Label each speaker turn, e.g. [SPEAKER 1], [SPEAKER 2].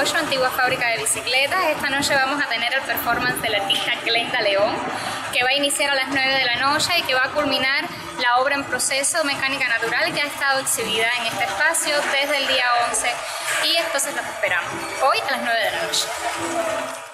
[SPEAKER 1] 18, antigua fábrica de bicicletas. Esta noche vamos a tener el performance del artista Glenda León, que va a iniciar a las 9 de la noche y que va a culminar la obra en proceso Mecánica Natural, que ha estado exhibida en este espacio desde el día 11 y entonces la esperamos hoy a las 9 de la noche.